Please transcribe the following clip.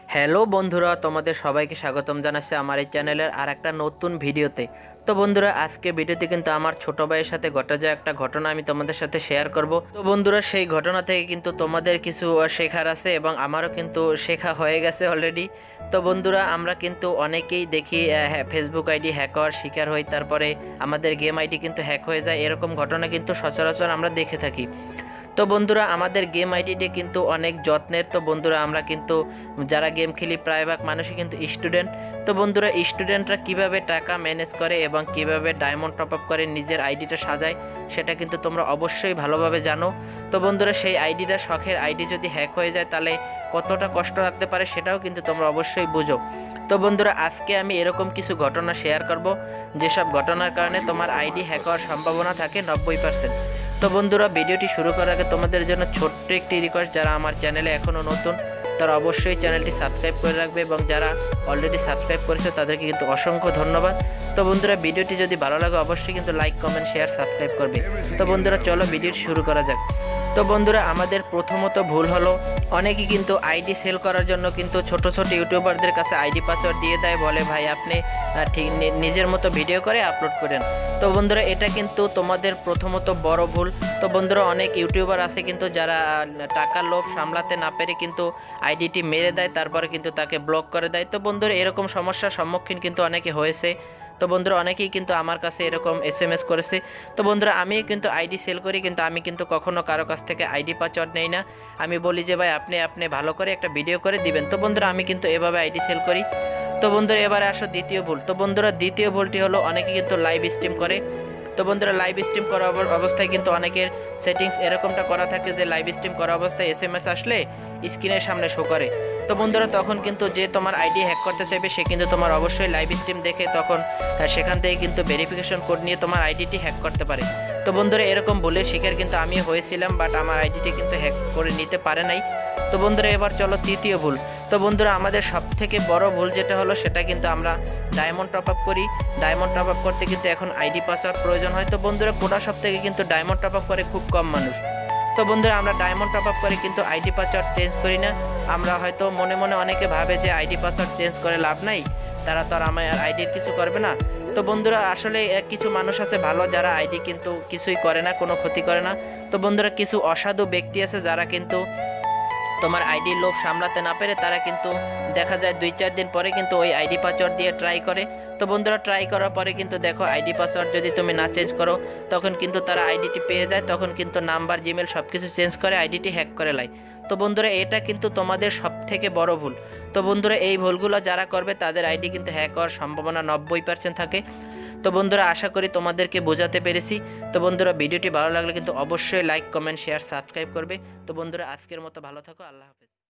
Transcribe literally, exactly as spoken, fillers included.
Hello বন্ধুরা, তোমাদের সবাইকে স্বাগতম জানাচ্ছি আমার এই চ্যানেলের আর একটা নতুন ভিডিওতে। তো বন্ধুরা, আজকে ভিডিওতে কিন্তু আমার ছোট ভাইয়ের সাথে ঘটে যাওয়া একটা ঘটনা আমি তোমাদের সাথে শেয়ার করব। তো বন্ধুরা, সেই ঘটনা থেকে কিন্তু তোমাদের কিছু শেখার আছে এবং আমারও কিন্তু শেখা হয়ে গেছে অলরেডি। তো বন্ধুরা, আমরা কিন্তু অনেকেই দেখি ফেসবুক আইডি হ্যাক হওয়ার শিকার হই, তারপরে আমাদের গেম আইডি কিন্তু হ্যাক হয়ে যায়। এরকম ঘটনা কিন্তু সচরাচর আমরা দেখে থাকি। তো বন্ধুরা, আমাদের গেম আইডিটি কিন্তু অনেক যত্নের। তো বন্ধুরা, আমরা কিন্তু যারা গেম খেলি প্রায়ভাগ মানুষই কিন্তু স্টুডেন্ট। তো বন্ধুরা, স্টুডেন্টরা কিভাবে টাকা ম্যানেজ করে এবং কিভাবে ডায়মন্ড টপ আপ করে নিজের আইডিটা সাজায় সেটা কিন্তু তোমরা অবশ্যই ভালোভাবে জানো। তো বন্ধুরা, সেই আইডিটা শখের আইডি যদি হ্যাক হয়ে যায় তাহলে কতটা কষ্ট লাগতে পারে সেটাও কিন্তু তোমরা অবশ্যই বুঝো। তো বন্ধুরা, আজকে আমি এরকম কিছু ঘটনা শেয়ার করব যেসব ঘটনার কারণে তোমার আইডি হ্যাক হওয়ার সম্ভাবনা থাকে নব্বই পার্সেন্ট। তো বন্ধুরা, ভিডিওটি শুরু করার আগে তোমাদের জন্য ছোট্ট একটি রিকোয়েস্ট, যারা আমার চ্যানেলে এখনও নতুন তারা অবশ্যই চ্যানেলটি সাবস্ক্রাইব করে রাখবে এবং যারা অলরেডি সাবস্ক্রাইব করেছে তাদেরকে কিন্তু অসংখ্য ধন্যবাদ। তো বন্ধুরা, ভিডিওটি যদি ভালো লাগে অবশ্যই কিন্তু লাইক, কমেন্ট, শেয়ার, সাবস্ক্রাইব করবে। তো বন্ধুরা, চলো ভিডিওটি শুরু করা যাক। তো বন্ধুরা, আমাদের প্রথমত ভুল হলো অনেকেই কিন্তু আইডি সেল করার জন্য কিন্তু ছোট ছোট ইউটিউবারদের কাছে আইডি পাসওয়ার্ড দিয়ে দেয়, বলে ভাই আপনি ঠিক নিজের মতো ভিডিও করে আপলোড করেন। তো বন্ধুরা, এটা কিন্তু তোমাদের প্রথমত বড় ভুল। তো বন্ধুরা, অনেক ইউটিউবার আছে কিন্তু যারা টাকার লোভ সামলাতে না পেরে কিন্তু আইডিটি মেরে দেয়, তারপরে কিন্তু তাকে ব্লক করে দেয়। তো বন্ধুরা, এরকম সমস্যার সম্মুখীন কিন্তু অনেকে হয়েছে। তো বন্ধুরা, অনেকেই কিন্তু আমার কাছে এরকম এস এম এস করেছে। তো বন্ধুরা, আমি কিন্তু আইডি সেল করি, কিন্তু আমি কিন্তু কখনো কারো কাছ থেকে আইডি পাসওয়ার্ড নেই না। আমি বলি যে ভাই আপনি আপনি ভালো করে একটা ভিডিও করে দিবেন। তো বন্ধুরা, আমি কিন্তু এভাবে আইডি সেল করি। তো বন্ধুরা, এবারে আসো দ্বিতীয় ভুল। তো বন্ধুরা, দ্বিতীয় ভুলটি হলো অনেকে কিন্তু লাইভ স্ট্রিম করে। তো বন্ধুরা, লাইভ স্ট্রিম করা অবস্থায় কিন্তু অনেকের সেটিংস এরকমটা করা থাকে যে লাইভ স্ট্রিম করা অবস্থায় এস এম এস আসলে স্ক্রিনের সামনে শো করে। তো বন্ধুরা, তখন কিন্তু যে তোমার আইডি হ্যাক করতে চাইবে সে কিন্তু তোমার অবশ্যই লাইভ স্ট্রিম দেখে তখন সেখান থেকে কিন্তু ভেরিফিকেশন কোড নিয়ে তোমার আইডিটি হ্যাক করতে পারে। তো বন্ধুরা, এরকম ভুলের শিকার কিন্তু আমিও হয়েছিলাম, বাট আমার আইডিটি কিন্তু হ্যাক করে নিতে পারে নাই। তো বন্ধুরা, এবার চলো তৃতীয় ভুল। তো বন্ধুরা, আমাদের সব থেকে বড় ভুল যেটা হলো সেটা কিন্তু আমরা ডায়মন্ড টপ আপ করি। ডায়মন্ড টপ আপ করতে কিন্তু এখন আইডি পাসওয়ার্ড প্রয়োজন হয়। তো বন্ধুরা, কোটা সব থেকে কিন্তু ডায়মন্ড টপ আপ করে খুব কম মানুষ। তো বন্ধুরা, আমরা ডায়মন্ড টপ আপ করে কিন্তু আইডি পাসওয়ার্ড চেঞ্জ করি না। আমরা হয়তো মনে মনে অনেকে ভাবে যে আইডি পাসওয়ার্ড চেঞ্জ করে লাভ নাই, তারা তো আর আমার আইডির কিছু করবে না। তো বন্ধুরা, আসলে কিছু মানুষ আছে ভালো, যারা আইডি কিন্তু কিছুই করে না, কোনো ক্ষতি করে না। তো বন্ধুরা, কিছু অসাধু ব্যক্তি আছে যারা কিন্তু তোমার আইডির লোভ সামলাতে না পেরে তারা কিন্তু দেখা যায় দুই চার দিন পরে কিন্তু ওই আইডি পাসওয়ার্ড দিয়ে ট্রাই করে। তো বন্ধুরা, ট্রাই করার পরে কিন্তু দেখো আইডি পাসওয়ার্ড যদি তুমি না চেঞ্জ করো তখন কিন্তু তারা আইডিটি পেয়ে যায়, তখন কিন্তু নাম্বার, জিমেল সব কিছু চেঞ্জ করে আইডিটি হ্যাক করে লাই। তো বন্ধুরা, এটা কিন্তু তোমাদের সব থেকে বড় ভুল। তো বন্ধুরা, এই ভুলগুলো যারা করবে তাদের আইডি কিন্তু হ্যাক হওয়ার সম্ভাবনা নব্বই পার্সেন্ট থাকে। তো বন্ধুরা, আশা করি তোমাদেরকে বোঝাতে পেরেছি। তো বন্ধুরা, ভিডিওটি ভালো লাগলে কিন্তু অবশ্যই লাইক, কমেন্ট, শেয়ার, সাবস্ক্রাইব করবে। তো বন্ধুরা, আজকের মতো ভালো থাকো, আল্লাহ হাফেজ।